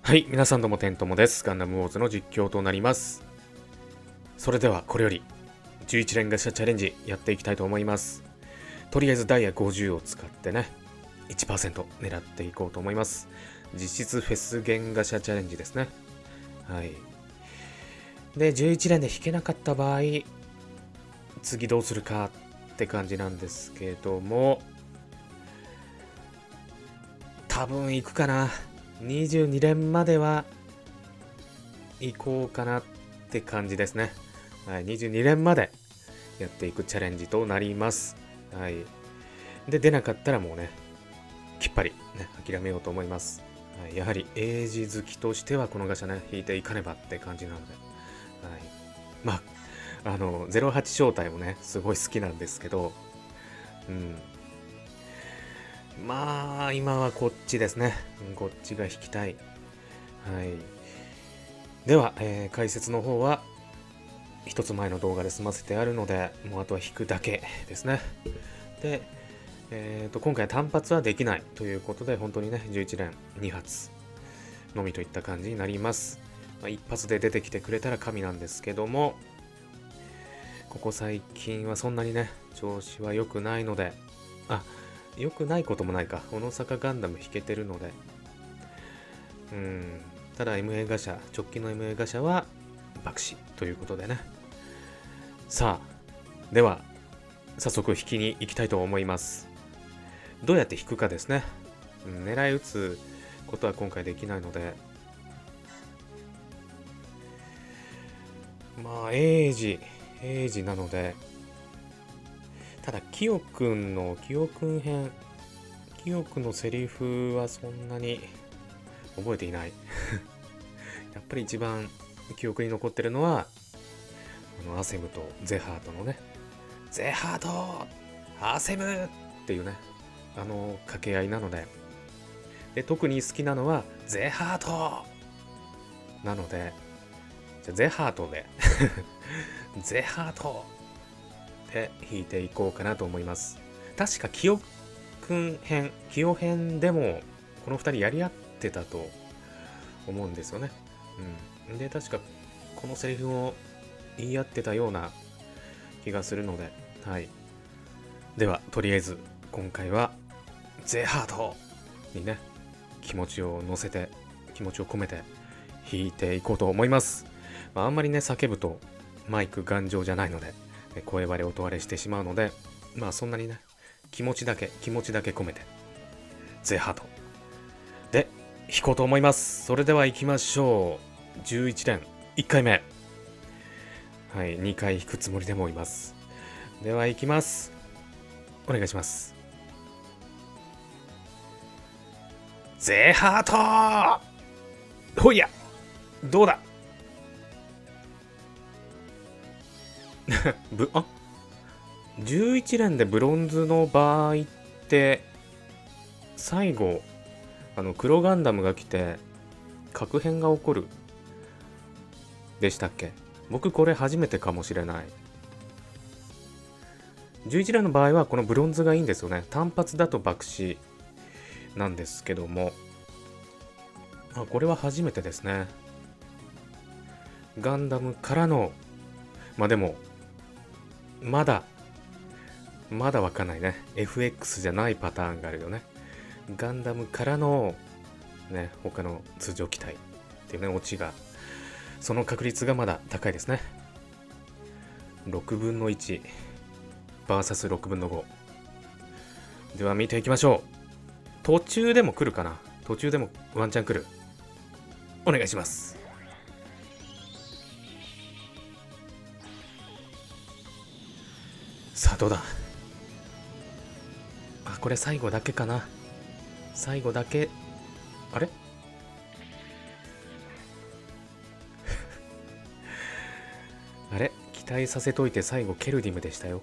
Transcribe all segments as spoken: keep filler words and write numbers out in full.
はい、皆さんどうもテントモです。ガンダムウォーズの実況となります。それではこれよりじゅういち連ガシャチャレンジやっていきたいと思います。とりあえずダイヤごじゅうを使ってね、いちパーセント 狙っていこうと思います。実質フェス弦ガシャチャレンジですね。はい。で、じゅういち連で引けなかった場合、次どうするかって感じなんですけども、多分行くかな。にじゅうに連までは行こうかなって感じですね。はい、にじゅうに連までやっていくチャレンジとなります。はい。で、出なかったらもうね、きっぱり、ね、諦めようと思います。はい、やはりエイジ好きとしてはこのガシャね、引いていかねばって感じなので。はい。まあ、あの、ゼロはち招待もね、すごい好きなんですけど、うん。まあ、今はこっちですね。こっちが引きたい。はい。では、えー、解説の方は、一つ前の動画で済ませてあるので、もうあとは引くだけですね。で、えーと、今回単発はできないということで、本当にね、じゅういち連に発のみといった感じになります。まあ、一発で出てきてくれたら神なんですけども、ここ最近はそんなにね、調子は良くないので、あ、良くないこともないか。小野坂ガンダム引けてるので。うん。ただ エムエー ガシャ、直近の エムエー ガシャは爆死ということでね。さあ、では、早速引きに行きたいと思います。どうやって引くかですね。うん、狙い撃つことは今回できないので。まあ、エイジ、エイジなので、ただ、キヨくんの、キヨくん編、キヨくんのセリフはそんなに覚えていない。やっぱり一番記憶に残ってるのは、あのアセムとゼハートのね、ゼハートアセムっていうね、あの掛け合いなので、で、特に好きなのは、ゼハートなので、じゃゼハートで、ゼハートで弾いていこうかなと思います。確か、キヨくん編、キヨ編でも、この二人やり合ってたと思うんですよね。うん。で、確か、このセリフを言い合ってたような気がするので、はい。では、とりあえず、今回は、ゼハートにね、気持ちを乗せて、気持ちを込めて弾いていこうと思います。まあ、あんまりね、叫ぶとマイク頑丈じゃないので、声割れ音割れしてしまうので、まあそんなにね、気持ちだけ、気持ちだけ込めて、ゼハートで弾こうと思います。それでは行きましょう。じゅういち連、いっかいめ。はい、にかい弾くつもりでもいます。では行きます。お願いします。ゼハートほいやどうだぶあじゅういち連でブロンズの場合って最後あの黒ガンダムが来て核変が起こるでしたっけ。僕これ初めてかもしれない。じゅういち連の場合はこのブロンズがいいんですよね。単発だと爆死なんですけども、あ、これは初めてですね。ガンダムからの、まあでも、まだ、まだわかんないね。エフエックス じゃないパターンがあるよね。ガンダムからの、ね、他の通常機体っていうね、オチが、その確率がまだ高いですね。ろくぶんのいち、バーサスろくぶんのご。では見ていきましょう。途中でも来るかな。途中でもワンチャン来る。お願いします。さあどうだ。あ、これ最後だけかな。最後だけ。あれあれ期待させといて最後ケルディムでしたよ。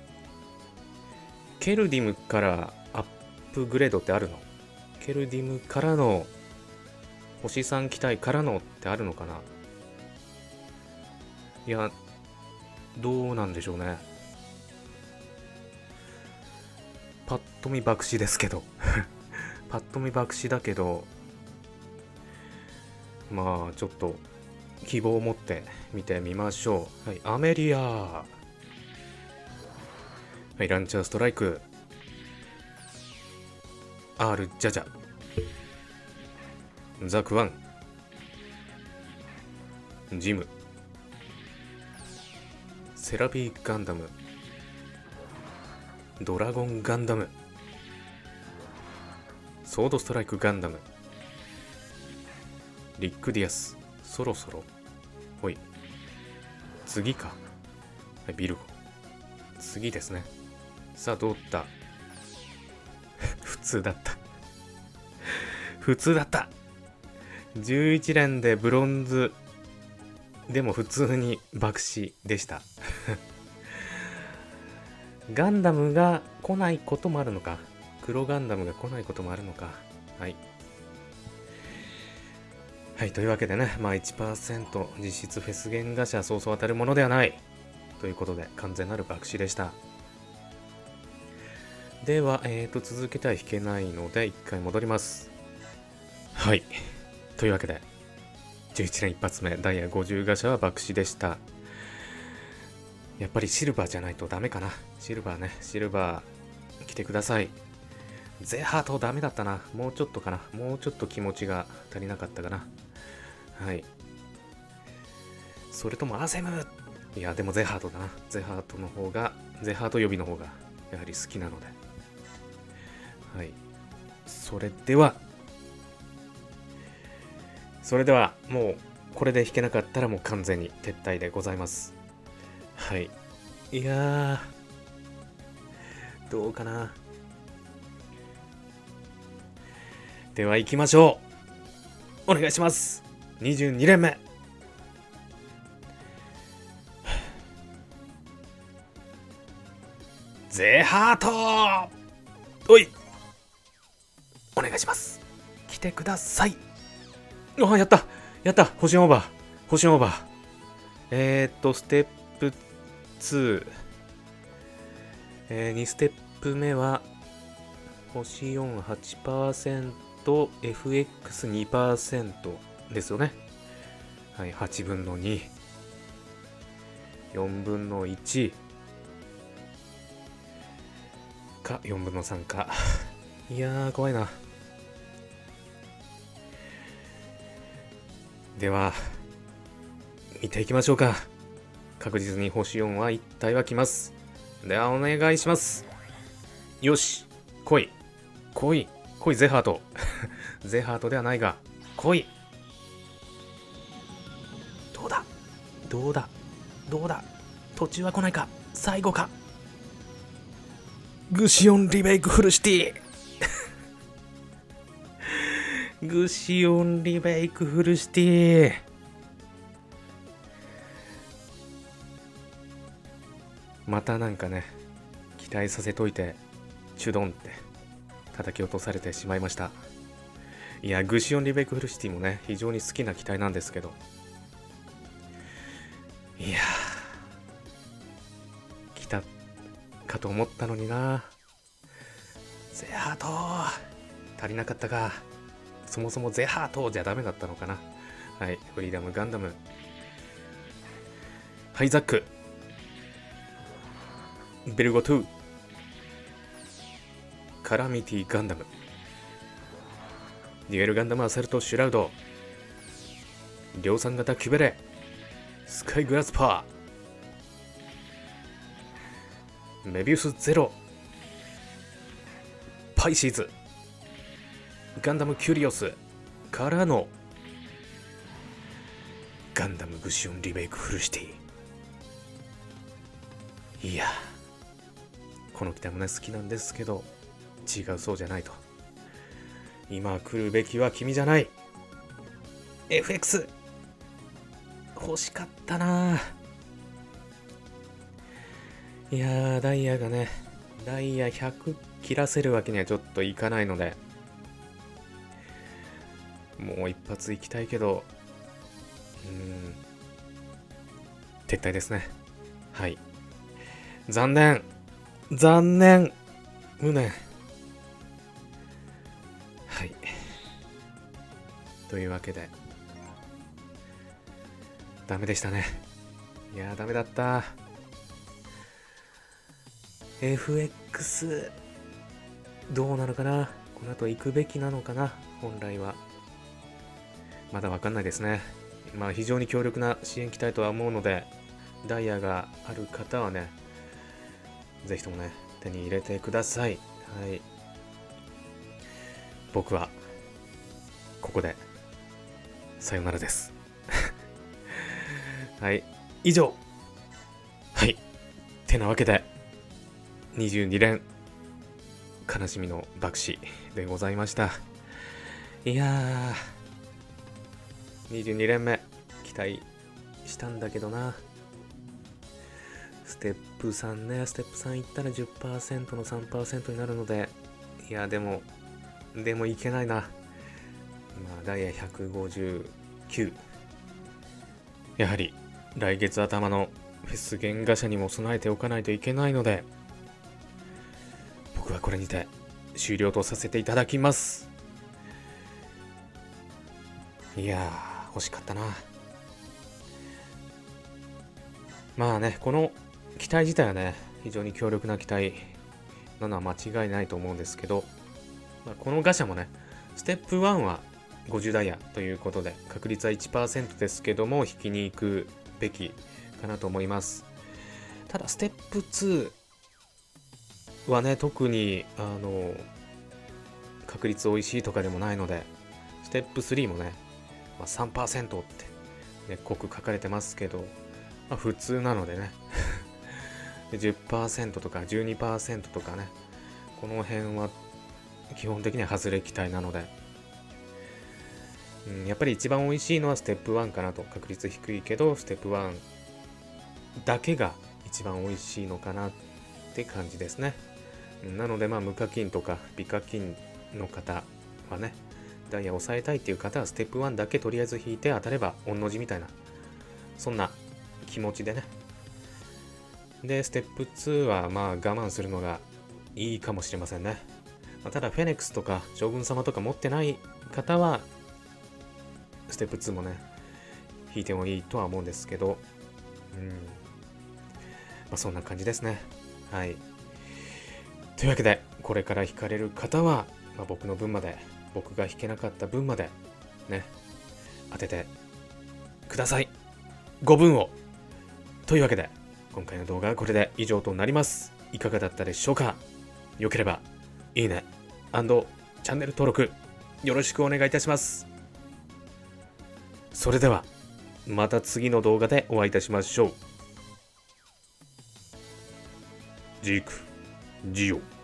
ケルディムからアップグレードってあるの？ケルディムからの星さん機体からのってあるのかな。いや、どうなんでしょうね。パッと見爆死ですけどパッと見爆死だけど、 まあちょっと希望を持って見てみましょう。はい、アメリア。はい、ランチャーストライク。R ジャジャ。ザクワン。ジム。セラピーガンダム。ドラゴンガンダム。ソードストライクガンダム。リックディアス。そろそろ。ほい。次か。はい、ビルゴ。次ですね。さあ、どうだ。普通だった。普通だった。じゅういち連でブロンズ。でも普通に爆死でした。ガンダムが来ないこともあるのか。黒ガンダムが来ないこともあるのか。はい。はい、というわけでね、まあ いちパーセント 実質フェス原画社そうそう当たるものではない。ということで、完全なる爆死でした。では、えーと、続けてはいけないので、一回戻ります。はい。というわけで、じゅういち連一発目、ダイヤごじゅうガシャは爆死でした。やっぱりシルバーじゃないとダメかな。シルバーね、シルバー来てください。ゼハートダメだったな。もうちょっとかな。もうちょっと気持ちが足りなかったかな。はい。それともアセム。いや、でもゼハートだな。ゼハートの方が、ゼハート予備の方がやはり好きなので。はい。それでは、それではもうこれで弾けなかったらもう完全に撤退でございます。はい。いやー、どうかな。では行きましょう。お願いします。にじゅうに連目。ゼハートおい、お願いします。来てください。あ、やったやった、星オーバー星オーバー。えーっとステップツー、えー、にステップ目は星よん はちパーセント、 エフエックスにパーセント ですよね。はい、はちぶんのに、よんぶんのいちかよんぶんのさんか。いやー怖いな。では見ていきましょうか。確実に星よんはいち体は来ます。ではお願いします。よし、来い来い来い、ゼハート。ゼハートではないが来い。どうだどうだどうだ、途中は来ないか、最後か。グシオンリメイクフルシティ。グシオンリメイクフルシティ。またなんかね、期待させといてチュドンって叩き落とされてしまいました。いや、グシオンリメイクフルシティもね、非常に好きな機体なんですけど、いやー、来たかと思ったのにな。ゼハート足りなかったか。そもそもゼハートじゃダメだったのかな。はい、フリーダムガンダム、ハイザック、ベルゴトゥ、カラミティガンダム、デュエルガンダムアサルトシュラウド、量産型キュベレ、スカイグラスパー、メビウスゼロ、パイシーズ、ガンダムキュリオスからのガンダムグシオンリメイクフルシティ。いや、この機体もね好きなんですけど、違う、そうじゃないと。今来るべきは君じゃない。 エフエックス 欲しかったな。いやー、ダイヤがね、ダイヤひゃく切らせるわけにはちょっといかないので、もう一発いきたいけど、うーん、撤退ですね。はい、残念残念無念。はい、というわけでダメでしたね。いやー、ダメだった。エフエックス、どうなのかな。この後行くべきなのかな、本来は。まだわかんないですね。まあ非常に強力な支援機体とは思うので、ダイヤがある方はね、ぜひともね、手に入れてください。はい。僕は、ここで、さよならです。はい。以上。はい。てなわけで、にじゅうに連、悲しみの爆死でございました。いやー、にじゅうに連目、期待したんだけどな。ステップさんね、ステップさんいったら じゅっパーセント の さんパーセント になるので、いや、でも、でもいけないな。まあ、ダイヤひゃくごじゅうきゅう。やはり、来月頭のフェス原画社にも備えておかないといけないので、僕はこれにて終了とさせていただきます。いやー、惜しかったな。まあね、この機体自体はね、非常に強力な機体なのは間違いないと思うんですけど、まあ、このガシャもね、ステップワンはごじゅうダイヤということで、確率は いちパーセント ですけども、引きに行くべきかなと思います。ただ、ステップツーはね、特に、あの、確率美味しいとかでもないので、ステップスリーもね、まあ、さんパーセント って、ね、濃く書かれてますけど、まあ、普通なのでねじゅっパーセント とか じゅうにパーセント とかね、この辺は基本的には外れ期待なので、うん、やっぱり一番美味しいのはステップワンかなと。確率低いけどステップワンだけが一番美味しいのかなって感じですね。なのでまあ無課金とか美課金の方はね、ダイヤを抑えたいっていう方はステップワンだけとりあえず引いて当たれば御の字みたいな、そんな気持ちでね。でステップツーはまあ我慢するのがいいかもしれませんね。まあ、ただフェネックスとか将軍様とか持ってない方はステップツーもね引いてもいいとは思うんですけど、うん、まあそんな感じですね。はい。というわけでこれから引かれる方は、まあ、僕の分まで、僕が引けなかった分までね当ててください。ごぶんを。というわけで今回の動画はこれで以上となります。いかがだったでしょうか。よければいいね&チャンネル登録よろしくお願いいたします。それではまた次の動画でお会いいたしましょう。ジークジオ。